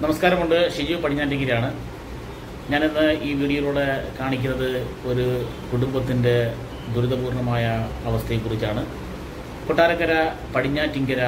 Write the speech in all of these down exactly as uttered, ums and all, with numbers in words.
നമസ്കാരമുണ്ട്. ഷിജു പടിഞ്ഞാറ്റിക്കരയാണ്. ഞാനിന്ന് ഈ വീഡിയോയിലൂടെ കാണിക്കുന്നത് ഒരു കുടുംബത്തിൻ്റെ ദുരിതപൂർണമായ അവസ്ഥയെക്കുറിച്ചാണ്. കൊട്ടാരക്കര പടിഞ്ഞാറ്റിങ്കര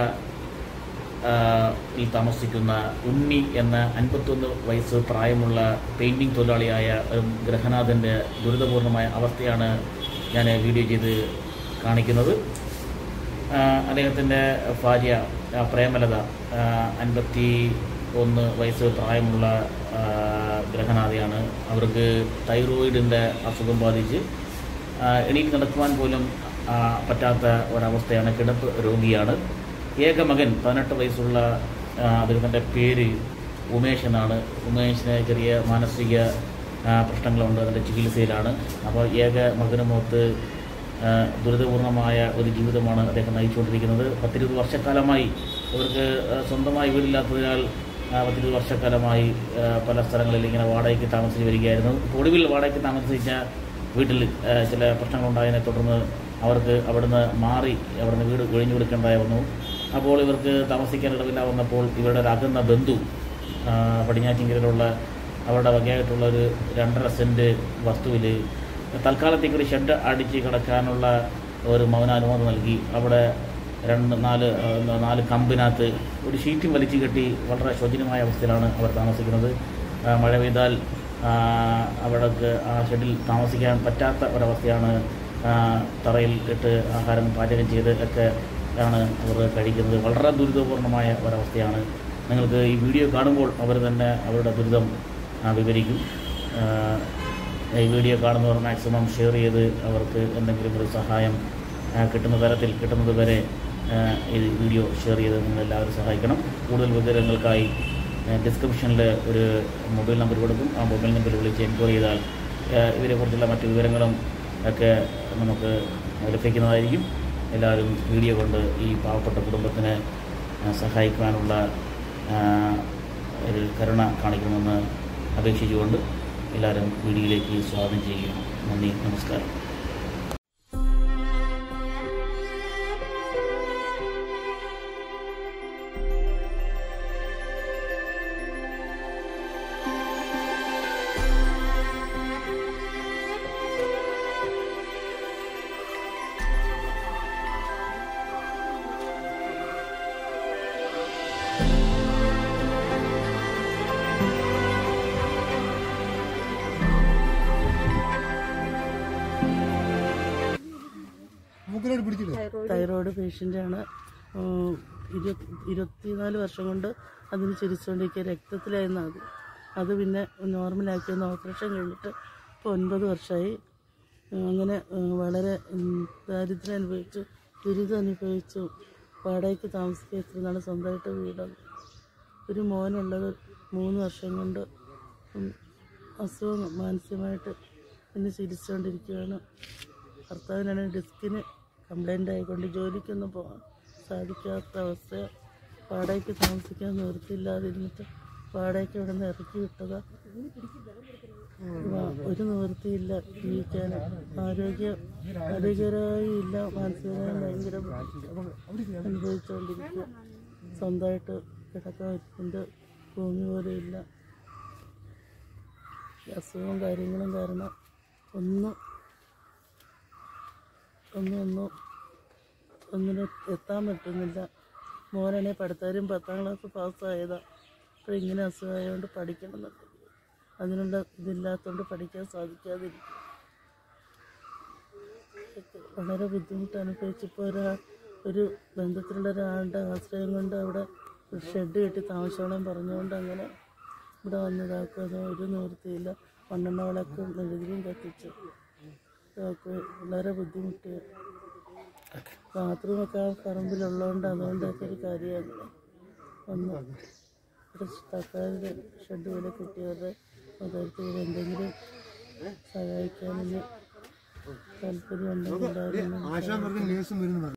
ിൽ താമസിക്കുന്ന ഉണ്ണി എന്ന അൻപത്തൊന്ന് വയസ്സ് പ്രായമുള്ള പെയിൻറ്റിംഗ് തൊഴിലാളിയായ ഒരു ഗ്രഹനാഥൻ്റെ ദുരിതപൂർണമായ അവസ്ഥയാണ് ഞാൻ വീഡിയോ ചെയ്ത് കാണിക്കുന്നത്. അദ്ദേഹത്തിൻ്റെ ഭാര്യ പ്രേമലത അൻപത്തി ഒന്ന് വയസ്സ് പ്രായമുള്ള ഗ്രഹനാഥയാണ്. അവർക്ക് തൈറോയിഡിൻ്റെ അസുഖം ബാധിച്ച് എണീറ്റ് നടക്കുവാൻ പോലും പറ്റാത്ത ഒരവസ്ഥയാണ്. കിടപ്പ് രോഗിയാണ്. ഏക മകൻ പതിനെട്ട് വയസ്സുള്ള അദ്ദേഹത്തിൻ്റെ പേര് ഉമേഷ് എന്നാണ്. ഉമേഷിന് ചെറിയ മാനസിക പ്രശ്നങ്ങളുണ്ട്. അതിൻ്റെ ചികിത്സയിലാണ്. അപ്പോൾ ഏക മകനുമൊത്ത് ദുരിതപൂർണമായ ഒരു ജീവിതമാണ് അദ്ദേഹം നയിച്ചുകൊണ്ടിരിക്കുന്നത്. പത്തിരുപത് വർഷക്കാലമായി അവർക്ക് സ്വന്തമായി വീടില്ലാത്തതിനാൽ പത്തിരുപത് വർഷക്കാലമായി പല സ്ഥലങ്ങളിൽ ഇങ്ങനെ വാടകയ്ക്ക് താമസിച്ച് വരികയായിരുന്നു. ഒടുവിൽ വാടകയ്ക്ക് താമസിച്ച വീട്ടിൽ ചില പ്രശ്നങ്ങളുണ്ടായതിനെ തുടർന്ന് അവർക്ക് അവിടുന്ന് മാറി അവിടുന്ന് വീട് ഒഴിഞ്ഞു കൊടുക്കേണ്ടതായി വന്നു. അപ്പോൾ ഇവർക്ക് താമസിക്കാൻ ഇടവില്ല വന്നപ്പോൾ ഇവരുടെ ഒരു അകന്ന ബന്ധു പടിഞ്ഞാറ്റിങ്കരയിലുള്ള അവരുടെ വകയായിട്ടുള്ള ഒരു രണ്ടര സെൻറ്റ് വസ്തുവിൽ തൽക്കാലത്തേക്ക് ഒരു ഷെഡ് അടിച്ച് കിടക്കാനുള്ള ഒരു മൗനാനുമതി നൽകി. അവിടെ രണ്ട് നാല് നാല് കമ്പിനകത്ത് ഒരു ഷീറ്റും വലിച്ചു കെട്ടി വളരെ ശോചനീയമായ അവസ്ഥയിലാണ് അവർ താമസിക്കുന്നത്. മഴ പെയ്താൽ അവിടേക്ക് ആ ഷെഡിൽ താമസിക്കാൻ പറ്റാത്ത ഒരവസ്ഥയാണ്. തറയിൽ ഇട്ട് ആഹാരം പാചകം ചെയ്ത് ഒക്കെ ആണ് അവർ കഴിക്കുന്നത്. വളരെ ദുരിതപൂർണമായ ഒരവസ്ഥയാണ്. നിങ്ങൾക്ക് ഈ വീഡിയോ കാണുമ്പോൾ അവർ തന്നെ അവരുടെ ദുരിതം വിവരിക്കും. ഈ വീഡിയോ കാണുന്നവർ മാക്സിമം ഷെയർ ചെയ്ത് അവർക്ക് എന്തെങ്കിലും ഒരു സഹായം കിട്ടുന്ന തരത്തിൽ കിട്ടുന്നത് വരെ ഈ വീഡിയോ ഷെയർ ചെയ്ത് നിങ്ങളെല്ലാവരും സഹായിക്കണം. കൂടുതൽ വിവരങ്ങൾക്കായി ഡിസ്ക്രിപ്ഷനിൽ ഒരു മൊബൈൽ നമ്പർ കൊടുക്കും. ആ മൊബൈൽ നമ്പറിൽ വിളിച്ച് എൻക്വയറി ചെയ്താൽ ഇവരെക്കുറിച്ചുള്ള മറ്റ് വിവരങ്ങളും ഒക്കെ നമുക്ക് ലഭിക്കുന്നതായിരിക്കും. എല്ലാവരും വീഡിയോ കൊണ്ട് ഈ പാവപ്പെട്ട കുടുംബത്തിനെ സഹായിക്കാനുള്ള ഒരു കരുണ കാണിക്കണമെന്ന് അപേക്ഷിച്ചുകൊണ്ട് എല്ലാവരും വീഡിയോയിലേക്ക് സ്വാഗതം ചെയ്യുകയാണ്. നന്ദി, നമസ്കാരം. തൈറോയ്ഡ് പേഷ്യൻ്റാണ്. ഇരുപത്തിനാല് വർഷം കൊണ്ട് അതിന് ചിരിച്ചുകൊണ്ടിരിക്കുക. രക്തത്തിലായിരുന്നു അത് അത് പിന്നെ നോർമലാക്കിയൊന്ന് ഓപ്പറേഷൻ കഴിഞ്ഞിട്ട് ഇപ്പോൾ ഒൻപത് വർഷമായി. അങ്ങനെ വളരെ ദാരിദ്ര്യം അനുഭവിച്ചു, ദുരിതം അനുഭവിച്ചു. വാടകയ്ക്ക് താമസിക്കുക എത്രനാണ് സ്വന്തമായിട്ട് വീടാണ്. ഒരു മോനുള്ളത് മൂന്ന് വർഷം കൊണ്ട് അസുഖം മാനസികമായിട്ട് പിന്നെ ചിരിച്ചുകൊണ്ടിരിക്കുകയാണ്. ഭർത്താവിനാണ് ഡിസ്കിന് കംപ്ലൈൻ്റ് ആയിക്കൊണ്ട് ജോലിക്കൊന്നും പോകാൻ സാധിക്കാത്ത അവസ്ഥ. വാടകയ്ക്ക് താമസിക്കാൻ നിവൃത്തിയില്ലാതിരുന്നിട്ട് വാടകയ്ക്ക് ഇവിടെ നിന്ന് ഇറക്കി വിട്ടതാണ്. ഒരു നിവൃത്തിയില്ല ജീവിക്കാൻ. ആരോഗ്യ ആരോഗ്യപരമായി ഇല്ല, മാനസികമായി ഭയങ്കര അനുഭവിച്ചുകൊണ്ടിരിക്കുക. സ്വന്തമായിട്ട് കിടക്കാൻ എൻ്റെ ഭൂമി പോലും ഇല്ല. അസുഖവും കാര്യങ്ങളും കാരണം ഒന്നും ഒന്നും ഒന്നും ഒന്നിനും എത്താൻ പറ്റുന്നില്ല. മോനാണെ പഠിത്തവരും പത്താം ക്ലാസ് പാസ്സായതാണ്. അപ്പോൾ ഇങ്ങനെ അസുഖമായതുകൊണ്ട് പഠിക്കണമെന്നുണ്ടെങ്കിൽ അതിനുള്ള ഇതില്ലാത്തതുകൊണ്ട് പഠിക്കാൻ സാധിക്കാതിരിക്കും. വളരെ ബുദ്ധിമുട്ട് അനുഭവിച്ചപ്പോൾ ഒരാ ഒരു ബന്ധത്തിലുള്ള ഒരാളുടെ ആശ്രയം കൊണ്ട് അവിടെ ഷെഡ് കെട്ടി താമസിച്ചോളം പറഞ്ഞുകൊണ്ട് അങ്ങനെ ഇവിടെ വന്നതാക്കുക. ഒരു നിവൃത്തിയില്ല. മണ്ണെണ്ണ വിളക്കും മെഴുകുതിരിയും കത്തിച്ചു. വളരെ ബുദ്ധിമുട്ട്. ബാത്റൂമൊക്കെ ആ പറമ്പിലുള്ളതുകൊണ്ട് അതുകൊണ്ടൊക്കെ ഒരു കാര്യമാണ്. ഒന്ന് ഒരു സർക്കാരിൻ്റെ ഷെഡ് പോലെ കിട്ടിയവരുടെ തരത്തിൽ എന്തെങ്കിലും സഹായിക്കാനും താല്പര്യം ഉണ്ടെങ്കിൽ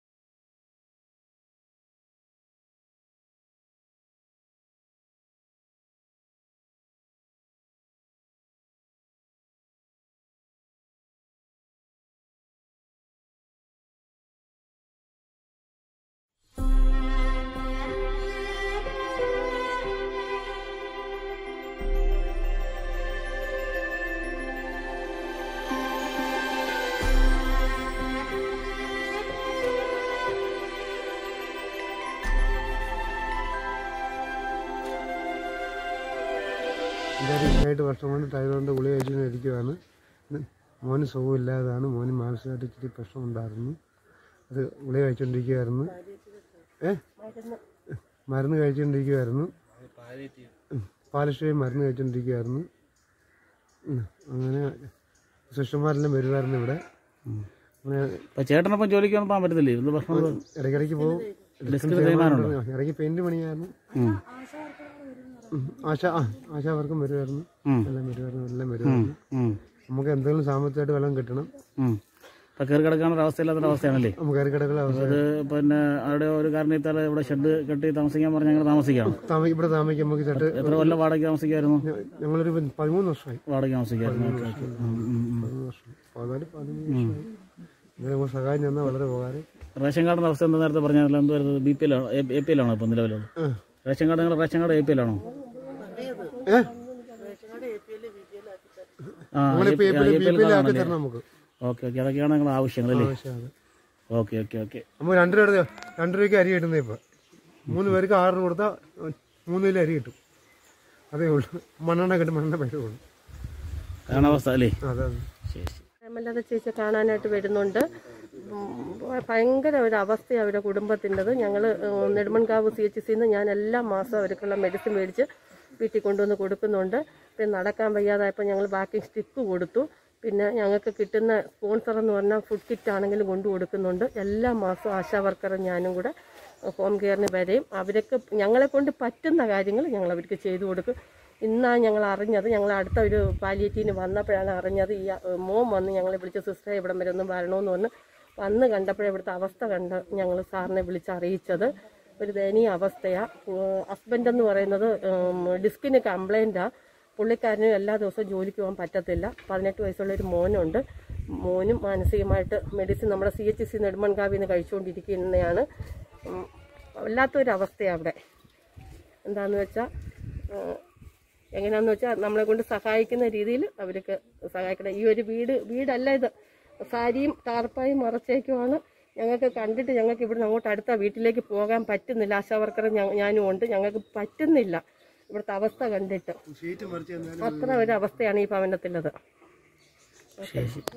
എന്തായാലും ഏഴായിട്ട് വർഷം കൊണ്ട് തൈറോയിഡിൻ്റെ ഗുളിക കഴിച്ചു ഇരിക്കുവാണ്. മോന് സുഖമില്ലാതാണ്, മോന് മാനസികമായിട്ട് ഇച്ചിരി പ്രശ്നം ഉണ്ടായിരുന്നു. അത് ഗുളിക കഴിച്ചുകൊണ്ടിരിക്കുമായിരുന്നു. ഏ മരുന്ന് കഴിച്ചുകൊണ്ടിരിക്കുമായിരുന്നു. പാലിഷ്യം മരുന്ന് കഴിച്ചുകൊണ്ടിരിക്കുമായിരുന്നു. അങ്ങനെ സിസ്റ്റർമാരെല്ലാം വരുമായിരുന്നു ഇവിടെ. ചേട്ടനപ്പം ജോലിക്ക് പോകാൻ പറ്റത്തില്ലേ? ഇടയ്ക്കിടയ്ക്ക് പോകും. ഇടയ്ക്ക് പെയിന്റ് പണിയായിരുന്നു. ആശ ആശാവർക്കും വരുമായിരുന്നു. എല്ലാം വരുമായിരുന്നു എല്ലാം വരുമായിരുന്നു. നമുക്ക് എന്തെങ്കിലും സാമ്പത്തികമായിട്ട് വെള്ളം കിട്ടണം. കയറി കിടക്കാനുള്ള അവസ്ഥയില്ലാത്ത അവസ്ഥയാണല്ലേ? നമുക്ക് കയറി കിടക്കുന്ന അവസ്ഥ. അത് പിന്നെ അവിടെ ഒരു കാരണത്താൽ ഇവിടെ ഷെഡ് കെട്ടി താമസിക്കാൻ പറഞ്ഞാൽ ഞങ്ങൾ താമസിക്കാം. ഇവിടെ താമസിക്കാം. നമുക്ക് ചേട്ട് എത്ര കൊല്ലം വാടക താമസിക്കായിരുന്നു? ഞങ്ങളൊരു പതിമൂന്ന് വർഷമായി വാടക താമസിക്കായിരുന്നു. സഹായം തന്നാൽ വളരെ ഉപകാരം. റേഷൻ കാർഡിന്റെ അവസ്ഥ എന്താ നേരത്തെ പറഞ്ഞാൽ എന്തായിരുന്നു? ബി പി എല്ലാണോ എ പി എല്ലാണോ ഇപ്പം നിലവിലുള്ളത്? റേഷൻ കാർഡ് നിങ്ങളുടെ റേഷൻ കാർഡ് എ പി എല്ലാണോ? ഓക്കെ ഓക്കെ അതൊക്കെയാണ് നിങ്ങളുടെ ആവശ്യങ്ങളല്ലേ? ഓക്കെ ഓക്കെ ഓക്കെ നമുക്ക് രണ്ട് രൂപ രണ്ട് രൂപയ്ക്ക് അരി കിട്ടുന്നത്. ഇപ്പം മൂന്ന് പേർക്ക് ആറിന് കൊടുത്താൽ മൂന്ന് കിലോ അരി കിട്ടും. അതേ ഉള്ളൂ. മണ്ണെണ്ണ കിട്ടും. മണ്ണെണ്ണ പൈസ കൊടുക്കും. കാലാവസ്ഥ അല്ലേ? അതെ. ശരി. ഹേമലത ചേച്ചി കാണാനായിട്ട് വരുന്നുണ്ട്. ഭയങ്കര ഒരു അവസ്ഥയാണ് അവരുടെ കുടുംബത്തിൻ്റെത്. ഞങ്ങൾ നെടുമൺകാവ് സി എച്ച് സിന്ന് ഞാൻ എല്ലാ മാസവും അവർക്കുള്ള മെഡിസിൻ മേടിച്ച് വീട്ടിൽ കൊണ്ടുവന്ന് കൊടുക്കുന്നുണ്ട്. പിന്നെ നടക്കാൻ വയ്യാതായപ്പോൾ ഞങ്ങൾ വാക്കിംഗ് സ്റ്റിക്ക് കൊടുത്തു. പിന്നെ ഞങ്ങൾക്ക് കിട്ടുന്ന സ്പോൺസർ എന്ന് പറഞ്ഞാൽ ഫുഡ് കിറ്റ് ആണെങ്കിലും കൊണ്ടു കൊടുക്കുന്നുണ്ട്. എല്ലാ മാസവും ആശാ വർക്കറും ഞാനും കൂടെ ഹോം കെയറിന് വരെയും അവർക്ക് ഞങ്ങളെ കൊണ്ട് പറ്റുന്ന കാര്യങ്ങൾ ഞങ്ങൾ അവർക്ക് ചെയ്തു കൊടുക്കും. ഇന്നാണ് ഞങ്ങൾ അറിഞ്ഞത്. ഞങ്ങൾ അടുത്ത ഒരു പാലിയേറ്റീവിന് വന്നപ്പോഴാണ് അറിഞ്ഞത്. ഈ മോൻ വന്ന് ഞങ്ങളെ വിളിച്ച സിസ്റ്ററെ ഇവിടം വരെ ഒന്നും വരണമെന്ന് പറഞ്ഞ് വന്ന് കണ്ടപ്പോഴേ ഇവിടുത്തെ അവസ്ഥ കണ്ട് ഞങ്ങൾ സാറിനെ വിളിച്ചറിയിച്ചത്. ഒരു ദയനീയ അവസ്ഥയാണ്. ഹസ്ബൻഡ് എന്ന് പറയുന്നത് ഡിസ്കിന് കംപ്ലൈൻറ്റാണ്. പുള്ളിക്കാരനും എല്ലാ ദിവസവും ജോലിക്ക് പോകാൻ പറ്റത്തില്ല. പതിനെട്ട് വയസ്സുള്ളൊരു മോനുണ്ട്. മോനും മാനസികമായിട്ട് മെഡിസിൻ നമ്മുടെ സി എച്ച് സി നെടുമൺകാവിൽ നിന്ന് കഴിച്ചുകൊണ്ടിരിക്കുന്നതാണ്. വല്ലാത്തൊരവസ്ഥയാണ് അവിടെ. എന്താണെന്ന് വെച്ചാൽ എങ്ങനെയാണെന്ന് വെച്ചാൽ നമ്മളെ കൊണ്ട് സഹായിക്കുന്ന രീതിയിൽ അവർക്ക് സഹായിക്കണം. ഈ ഒരു വീട് വീടല്ല ഇത്, സാരിയും ടാർപ്പായും മറച്ചേക്കുമാണ്. ഞങ്ങൾക്ക് കണ്ടിട്ട് ഞങ്ങൾക്ക് ഇവിടുന്ന് അങ്ങോട്ട് അടുത്ത വീട്ടിലേക്ക് പോകാൻ പറ്റുന്നില്ല. ആശാ വർക്കർ ഞാനും ഉണ്ട്. ഞങ്ങൾക്ക് പറ്റുന്നില്ല ഇവിടുത്തെ അവസ്ഥ കണ്ടിട്ട്. അത്ര ഒരു അവസ്ഥയാണ് ഈ ഭവനത്തിലത്.